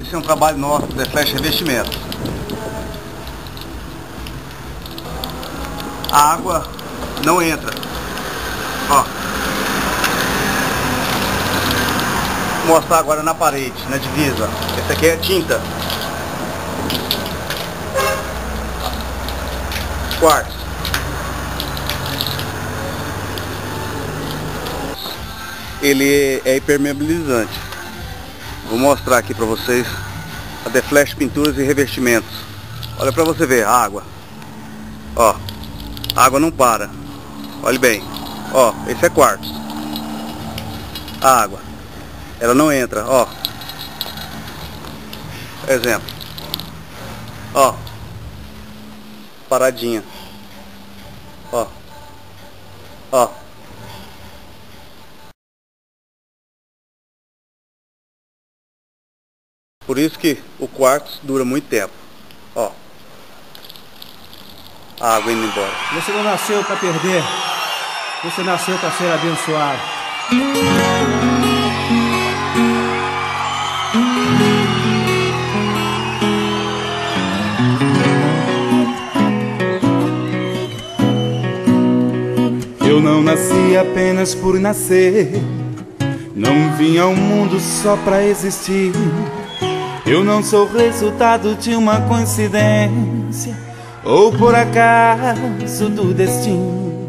Esse é um trabalho nosso da Flash Revestimentos. A água não entra. Ó. Vou mostrar agora na parede, na divisa. Essa aqui é tinta. Quartzo. Ele é impermeabilizante. Vou mostrar aqui para vocês a The Flash Pinturas e Revestimentos. Olha para você ver a água. Ó, a água não para. Olha bem. Ó, esse é quartzo. A água, ela não entra. Ó, exemplo. Ó, paradinha. Ó, ó. Por isso que o quartzo dura muito tempo. Ó, a água indo embora. Você não nasceu para perder. Você nasceu para ser abençoado. Eu não nasci apenas por nascer. Não vim ao mundo só para existir. Eu não sou resultado de uma coincidência ou por acaso do destino.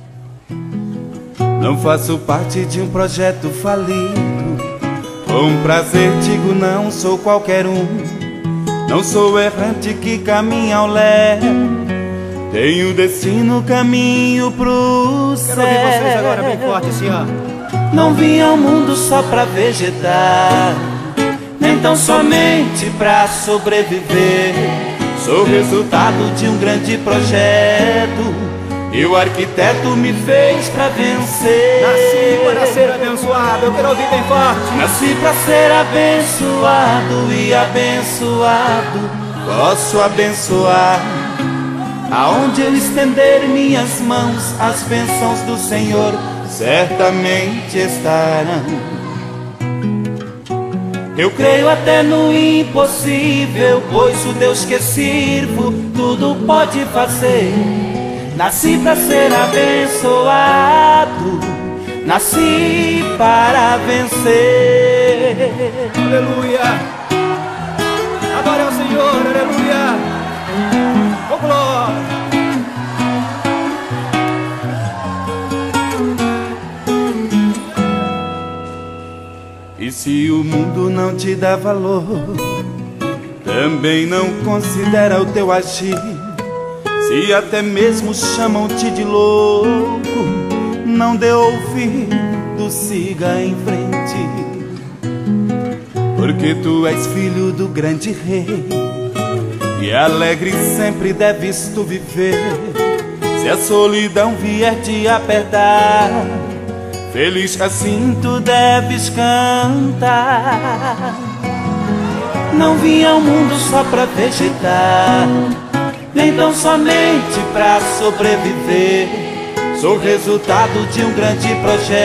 Não faço parte de um projeto falido. Com prazer digo, não sou qualquer um. Não sou errante que caminha ao léu. Tenho destino, caminho pro céu. Quero ouvir vocês agora bem forte assim, ó. Não vim ao mundo só pra vegetar, nem tão somente pra sobreviver. Sou resultado de um grande projeto e o arquiteto me fez pra vencer. Nasci para ser abençoado. Eu quero ouvir bem forte. Nasci pra ser abençoado e abençoado posso abençoar. Aonde eu estender minhas mãos, as bênçãos do Senhor certamente estarão. Eu creio até no impossível, pois o Deus que sirvo tudo pode fazer. Nasci para ser abençoado, nasci para vencer. Aleluia. Adore ao Senhor, aleluia. Oh, glória. E se o mundo não te dá valor, também não considera o teu agir. Se até mesmo chamam-te de louco, não dê ouvido, siga em frente. Porque tu és filho do grande rei e alegre sempre deves tu viver. Se a solidão vier te apertar, feliz assim tu deves cantar. Não vim ao mundo só pra vegetar, nem tão somente pra sobreviver. Sou resultado de um grande projeto